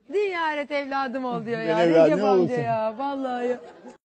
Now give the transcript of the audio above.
Ziyaret evladım ol diyor ya. Ben evladım Recep amca olsun. ya. Vallahi ya.